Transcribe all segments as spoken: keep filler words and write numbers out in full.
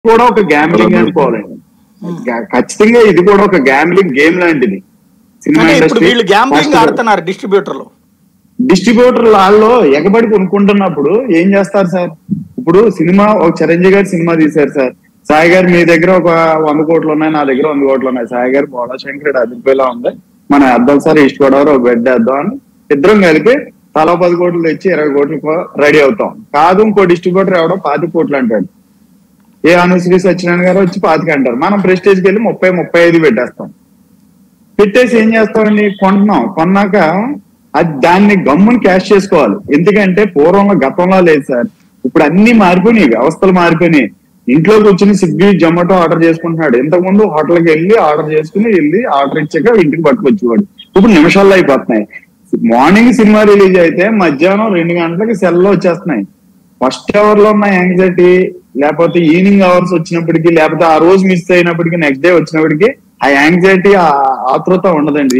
కూడా ఒక గ్యాంబ్లింగ్ అనుకోవాలండి. ఖచ్చితంగా ఇది కూడా ఒక గ్యాంబ్లింగ్ గేమ్ లాంటిది. సినిమా ఇండస్ట్రీ ఆడుతున్నారు డిస్ట్రిబ్యూటర్లు డిస్ట్రిబ్యూటర్ వాళ్ళు ఎగబడి కొనుక్కుంటున్నప్పుడు ఏం చేస్తారు సార్? ఇప్పుడు సినిమా ఒక చిరంజీవి గారి సినిమా తీశారు సార్. సాయి గారు మీ దగ్గర ఒక వంద కోట్లు ఉన్నాయి, నా దగ్గర వంద కోట్లు ఉన్నాయి. సాయి గారు బోళాశంకరుడు అదిపోయేలా ఉంది, మనం వేద్దాం సార్ ఈస్ట్ గోదావరి ఒక బెడ్ వేద్దాం అని ఇద్దరం కలిపి తలా పది కోట్లు తెచ్చి ఇరవై కోట్లు రెడీ అవుతాం. కాదు ఇంకో డిస్ట్రిబ్యూటర్ ఎవడో పాతి కోట్లు అంటాడు, ఏ అనుశ్రీ సత్యనారాయణ గారు వచ్చి పాతికి అంటారు. మనం ప్రెస్టేజ్కి వెళ్ళి ముప్పై ముప్పై ఐదు పెట్టేస్తాం. పెట్టేసి ఏం చేస్తామండి, కొంటున్నాం. కొన్నాక అది దాన్ని గమ్ముని క్యాష్ చేసుకోవాలి. ఎందుకంటే పూర్వంలో గతంలో లేదు సార్, ఇప్పుడు అన్ని మారిపోయినాయి, వ్యవస్థలు మారిపోయినాయి. ఇంట్లో కూర్చుని స్విగ్గీ జొమాటో ఆర్డర్ చేసుకుంటున్నాడు. ఇంతకుముందు హోటల్కి వెళ్ళి ఆర్డర్ చేసుకుని వెళ్ళి ఆర్డర్ ఇచ్చాక ఇంటికి పట్టుకొచ్చేవాడు. ఇప్పుడు నిమిషాల్లో అయిపోతున్నాయి. మార్నింగ్ సినిమా రిలీజ్ అయితే మధ్యాహ్నం రెండు గంటలకి సెల్లో వచ్చేస్తున్నాయి. ఫస్ట్ అవర్ లో ఉన్న యాంగ్జైటీ, లేకపోతే ఈవినింగ్ అవర్స్ వచ్చినప్పటికీ, లేకపోతే ఆ రోజు మిస్ అయినప్పటికీ నెక్స్ట్ డే వచ్చినప్పటికీ ఆ యాంగ్జైటీ ఆ ఆతృత ఉండదండి.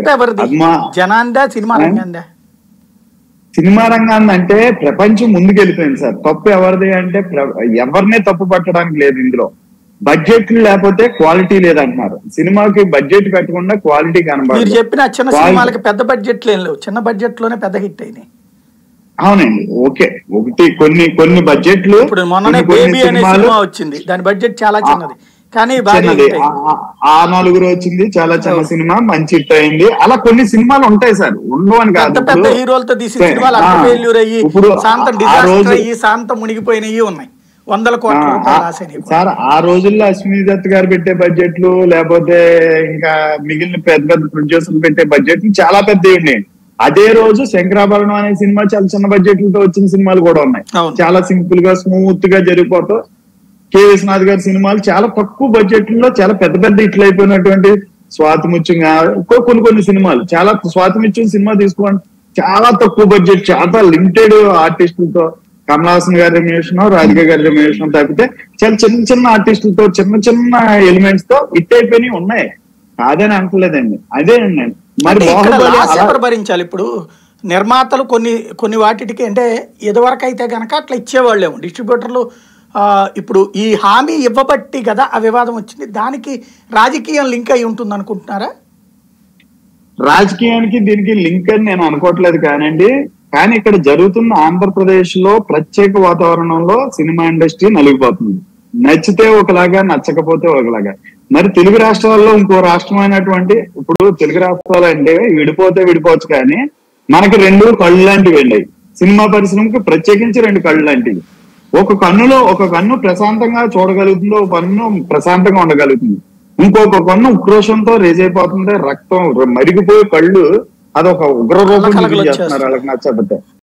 సినిమా రంగాన్ని అంటే ప్రపంచం ముందుకు వెళ్ళిపోయింది సార్. తప్పు ఎవరిది అంటే ఎవరినే తప్పు పట్టడానికి లేదు. ఇందులో బడ్జెట్ లేకపోతే క్వాలిటీ లేదంటున్నారు. సినిమాకి బడ్జెట్ పెట్టకుండా క్వాలిటీ కనబడదు. మీరు చెప్పిన చిన్న సినిమాలకి పెద్ద బడ్జెట్ లేవు, చిన్న బడ్జెట్ లోనే పెద్ద హిట్ అయినాయి. అవునండి, ఓకే. ఒకటి కొన్ని కొన్ని బడ్జెట్లు, ఇప్పుడు మొన్ననే బేబీ అనే సినిమా వచ్చింది, దాని బడ్జెట్ చాలా చిన్నది కానీ ఆ నలుగురు వచ్చింది, చాలా చిన్న సినిమా, మంచి హిట్ అయింది. అలా కొన్ని సినిమాలు ఉంటాయి సార్, ఉండవు అని కాదు. పెద్ద హీరోలతో తీసిన సినిమాలు అంత ఫెయిల్యూర్ అయ్యి శాంతం డిజాస్టర్ అయ్యి శాంతం మునిగిపోయినవి ఉన్నాయి, వందల కోట్ల. సార్ ఆ రోజుల్లో అశ్విని దత్ గారు పెట్టే బడ్జెట్లు, లేకపోతే ఇంకా మిగిలిన పెద్ద పెద్ద ప్రొడ్యూసర్లు పెట్టే బడ్జెట్లు చాలా పెద్దవి ఉన్నాయి. అదే రోజు శంకరాభరణం అనే సినిమా చాలా చిన్న బడ్జెట్లతో వచ్చిన సినిమాలు కూడా ఉన్నాయి. చాలా సింపుల్ గా స్మూత్ గా జరిగిపోతూ. కె విశ్వనాథ్ గారి సినిమాలు చాలా తక్కువ బడ్జెట్లో చాలా పెద్ద పెద్ద హిట్లు అయిపోయినటువంటి స్వాతిముత్యం, కొన్ని కొన్ని సినిమాలు చాలా స్వాతిముత్యం సినిమా తీసుకోండి, చాలా తక్కువ బడ్జెట్, చాలా లిమిటెడ్ ఆర్టిస్టులతో, కమల్ హాసన్ గారి రెమ్యునేషన్, రాధిక గారి రెమ్యునేషన్ తప్పితే చాలా చిన్న చిన్న ఆర్టిస్టులతో చిన్న చిన్న ఎలిమెంట్స్ తో హిట్ అయిపోయినవి ఉన్నాయి. కాదని అంటలేదండి. అదేనండి మరి భరించాలి. ఇప్పుడు నిర్మాతలు కొన్ని కొన్ని వాటికి అంటే ఇదివరకు అయితే గనక అట్లా ఇచ్చేవాళ్ళేమో డిస్ట్రిబ్యూటర్లు. ఇప్పుడు ఈ హామీ ఇవ్వబట్టి కదా ఆ వివాదం వచ్చింది. దానికి రాజకీయం లింక్ అయి ఉంటుంది అనుకుంటున్నారా? రాజకీయానికి దీనికి లింక్ అని నేను అనుకోవట్లేదు కానండి. కానీ ఇక్కడ జరుగుతున్న ఆంధ్రప్రదేశ్ లో ప్రత్యేక వాతావరణంలో సినిమా ఇండస్ట్రీ నలిగిపోతుంది. నచ్చితే ఒకలాగా, నచ్చకపోతే ఒకలాగా. మరి తెలుగు రాష్ట్రాల్లో ఇంకో రాష్ట్రమైనటువంటి, ఇప్పుడు తెలుగు రాష్ట్రాలు అంటే విడిపోతే విడిపోవచ్చు కానీ మనకి రెండు కళ్ళు లాంటివి వెళ్ళాయి. సినిమా పరిశ్రమకి ప్రత్యేకించి రెండు కళ్ళు లాంటివి. ఒక కన్నులో ఒక కన్ను ప్రశాంతంగా చూడగలుగుతుంది, ఒక కన్ను ప్రశాంతంగా ఉండగలుగుతుంది. ఇంకొక కన్ను ఉక్రోషంతో రేజ్ అయిపోతుంది, రక్తం మరిగిపోయే కళ్ళు అదొక ఉగ్ర రూపం చేస్తున్నారు వాళ్ళకి నచ్చకపోతే.